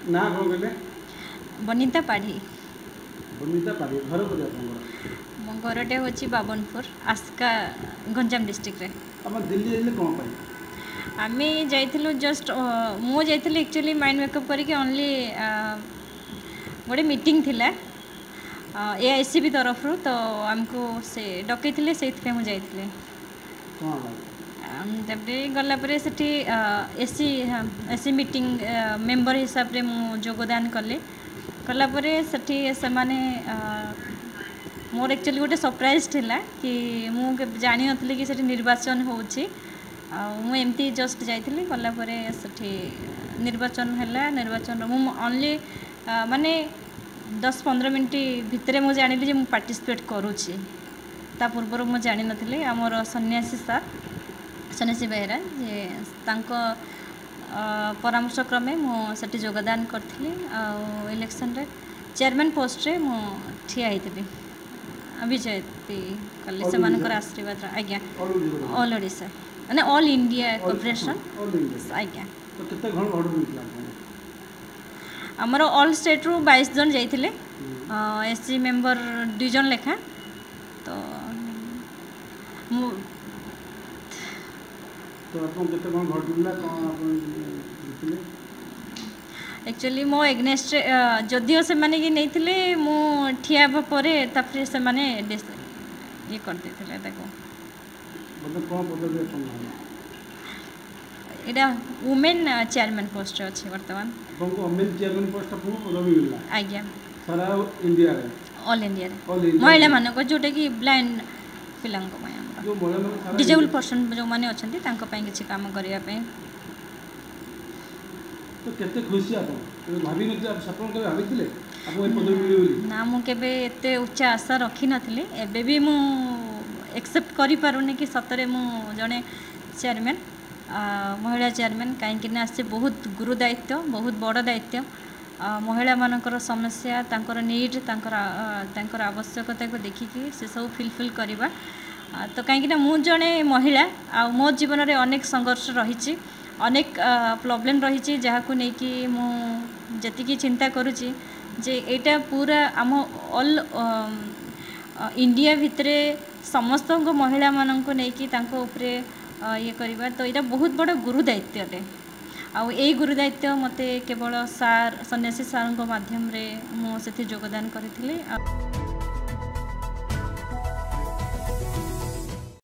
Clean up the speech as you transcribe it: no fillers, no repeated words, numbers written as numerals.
ना कौन कहले? बनिता पाढ़ी। बनिता पाढ़ी घर को मो घरटे हूँ बाबनपुर आस्का गंजाम डिस्ट्रिक्ट रे। आप दिल्ली जाइले कौन पाई? आम जाइलु जस्ट मु जाइली एक्चुअली माइंड मेकअप करके ओनली गोटे मीटिंग थिला एआईसीबी तरफ रू तो आमको से डकई से मुझे तापर गलापर से एसी एसी मीटिंग मेंबर हिसाब रे मु योगदान कले कलापर से माने मोर एक्चुअली गोटे सरप्राइज थिला कि मु जानी नथली कि सेठी निर्वाचन होउची एमती जस्ट जाइली गलापर से निर्वाचन है निर्वाचन मु ओनली माने 10-15 मिनट भितर मुझे जानिली जे मु पार्टिसिपेट करूची ता पूर्व मु जानी नथली हमर सन्यासी सर सन्यासी बेहरा जे तांको परामर्श क्रमे मुझे योगदान करी इलेक्शन रे चेयरमैन पोस्ट रे मु ठिया होती विजय कले से आशीर्वाद आज्ञा ऑल ओडिशा माने ऑल इंडिया कॉर्पोरेशन आज्ञा आमर ऑल स्टेट रू 22 जन जाइथिले एससी मेंबर 2 जन लेखा तो एक्चुअली मो एग्नेस्ट जदिओ से माने कि नहीं मु ठिया परे तापर से माने ये कर देथिले देखो मतलब कौन पदवी अपन एटा वुमेन चेयरमैन पोस्ट अच्छे वर्तमान आपको वुमेन चेयरमैन पोस्ट आपको पदवी मिलला आज्ञा सारा इंडिया रे ऑल इंडिया रे महिला मानक जोटा कि ब्लाइंड पिलांको पय हमरा जो महिला माने सारा डिजेबल पर्सन जो माने अछंती तांको पय किछि काम करिया पय तो केते खुशी आप भाभी न आप सपन के भाबिथिले आपको ए पदवी मिली बोली ना मु केबे एते उच्च आशा रखी नथिले एबे भी मु एक्सेप्ट करि पारुनी कि सतरे मु जने चेयरमैन महिला चेयरमैन कहीं से बहुत गुरु दायित्व बहुत बड़ दायित्व महिला मानकर समस्या तांकर नीड तांकर आवश्यकता को देखिकी से सब फिलफिल करवा तो कहीं मु जड़े महिला आ मो जीवन में अनेक संघर्ष रही अनेक प्रॉब्लम रही जहाँ को लेकिन मुझी चिंता करुँची जे एटा पूरा आम ऑल इंडिया भितर समस्त महिला मानक नहीं तांको ये करवा तो यहाँ बहुत बड़ गुरु दायित्व अटे आई गुरु दायित्व मते केवल सार सन्यासी सार माध्यम रे मुझे योगदान करी।